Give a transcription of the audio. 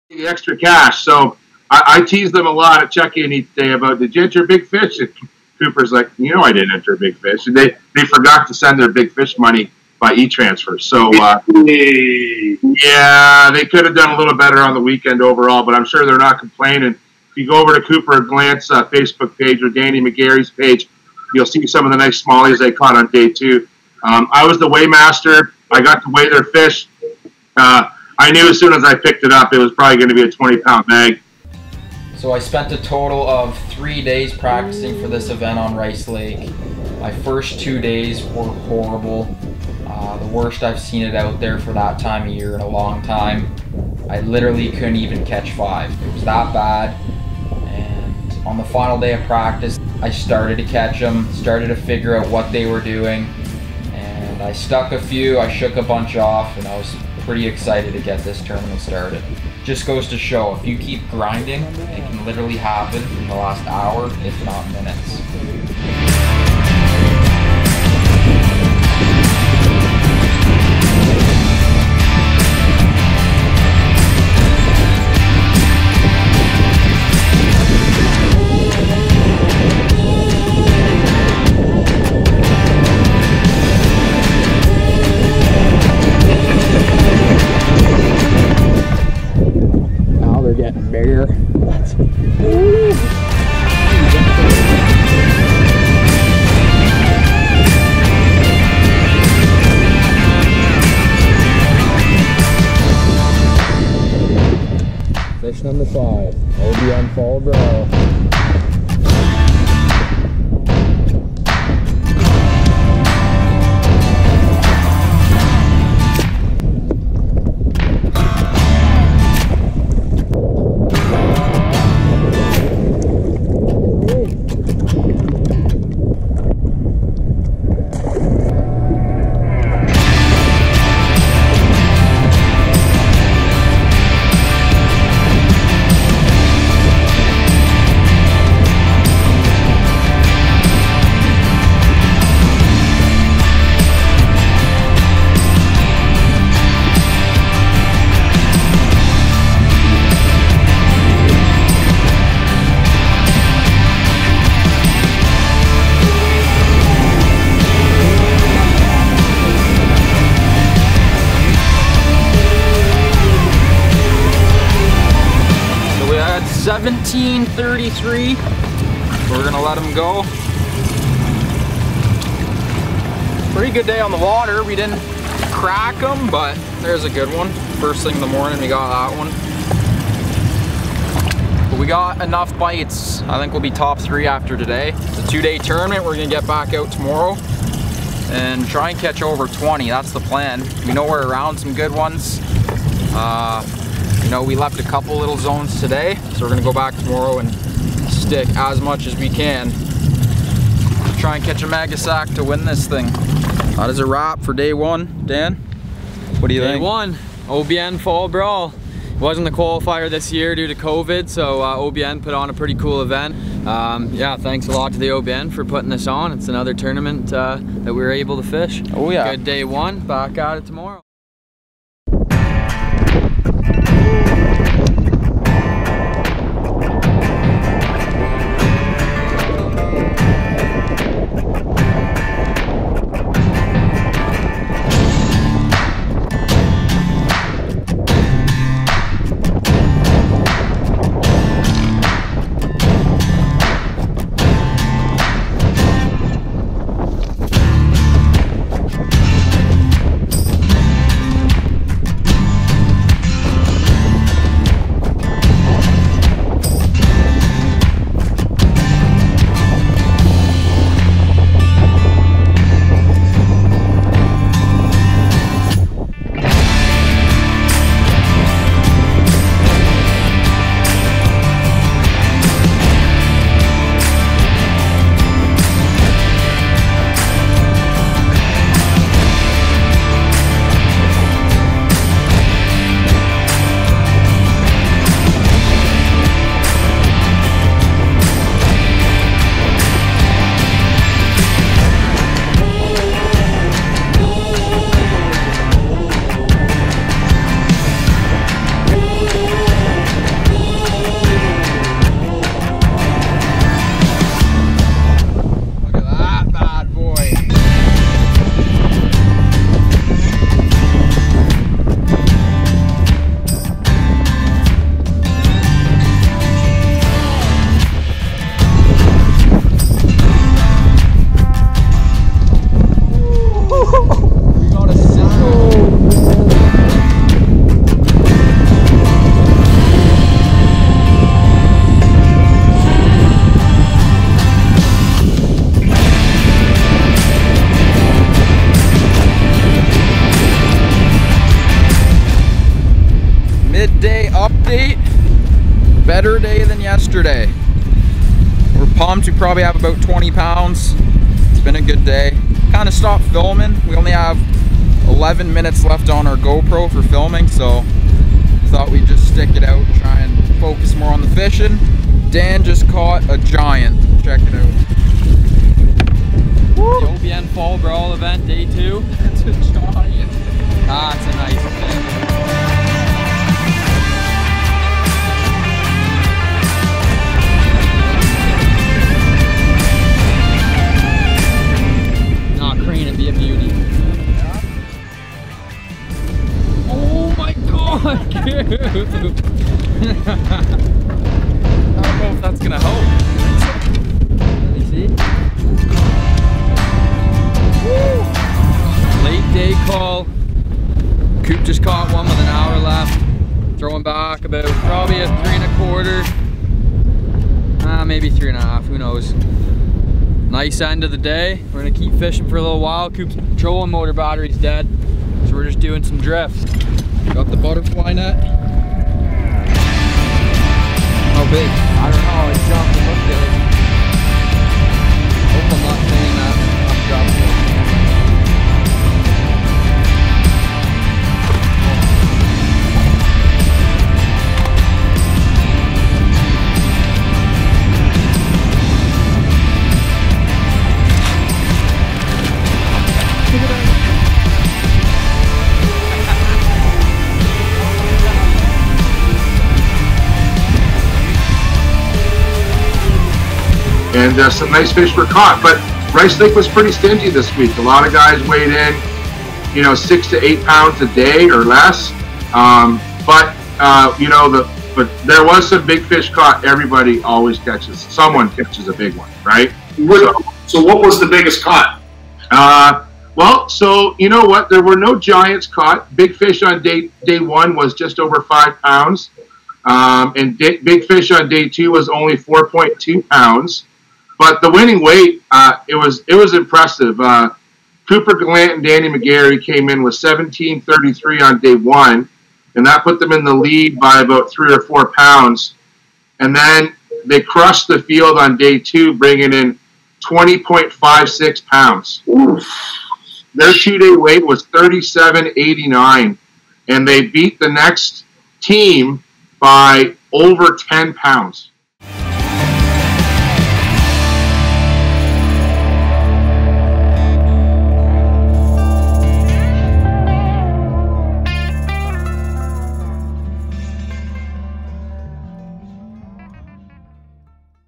the extra cash. So I tease them a lot at check-in each day about, did you enter big fish? And Cooper's like, I didn't enter a big fish. And they forgot to send their big fish money by e-transfer. So, yeah, they could have done a little better on the weekend overall, but I'm sure they're not complaining. If you go over to Cooper Gallant's Facebook page or Danny McGarry's page, you'll see some of the nice smallies they caught on day 2. I was the weighmaster. I got to weigh their fish. I knew as soon as I picked it up, it was probably going to be a 20-pound bag. So I spent a total of 3 days practicing for this event on Rice Lake. My first 2 days were horrible. The worst I've seen it out there for that time of year in a long time. I literally couldn't even catch 5. It was that bad. And on the final day of practice, I started to catch them, started to figure out what they were doing. And I stuck a few, I shook a bunch off, and I was pretty excited to get this tournament started. Just goes to show, if you keep grinding, it can literally happen in the last hour, if not minutes. Getting bigger. Fish number 5. OBN fall bro. $17.33. We're gonna let them go. Pretty good day on the water. We didn't crack them, but there's a good one. First thing in the morning, we got that one. But we got enough bites. I think we'll be top 3 after today. It's a 2-day tournament. We're gonna get back out tomorrow and try and catch over 20. That's the plan. We know we're around some good ones. We left a couple little zones today, so we're gonna go back tomorrow and stick as much as we can. Try and catch a mega sack to win this thing. That is a wrap for day 1. Dan, what do you think? Day 1, OBN Fall Brawl. It wasn't the qualifier this year due to COVID, so OBN put on a pretty cool event. Yeah, thanks a lot to the OBN for putting this on. It's another tournament that we were able to fish. Oh yeah. Good day 1, back at it tomorrow. update. Better day than yesterday. We're pumped. We probably have about 20 pounds. It's been a good day. Kind of stopped filming. We only have 11 minutes left on our GoPro for filming, so thought we'd just stick it out and try and focus more on the fishing. Dan just caught a giant. Check it out. Woo. The OBN Fall Brawl event, day 2. That's a giant. Ah, it's a nice fish. Be a beauty. Yeah. Oh my god! I don't know if that's gonna help. Let me see. Woo. Late day call. Coop just caught one with an hour left. Throwing back about probably a 3 1/4. Maybe 3 1/2. Who knows? Nice end of the day. We're gonna keep fishing for a little while. Coop's trolling motor battery's dead, so we're just doing some drifts. Got the butterfly net. How big? I don't know. It jumped and looked at it. Hope I'm not saying that. I'm dropping it. And some nice fish were caught, but Rice Lake was pretty stingy this week. A lot of guys weighed in, 6 to 8 pounds a day or less. But there was some big fish caught. Everybody always catches. Someone catches a big one, right? So what was the biggest caught? So you know what? There were no giants caught. Big fish on day 1 was just over 5 pounds. And big fish on day 2 was only 4.2 pounds. But the winning weight, it was impressive. Cooper Gallant and Danny McGarry came in with 17.33 on day 1, and that put them in the lead by about 3 or 4 pounds. And then they crushed the field on day 2, bringing in 20.56 pounds. Oof. Their 2-day weight was 37.89, and they beat the next team by over 10 pounds.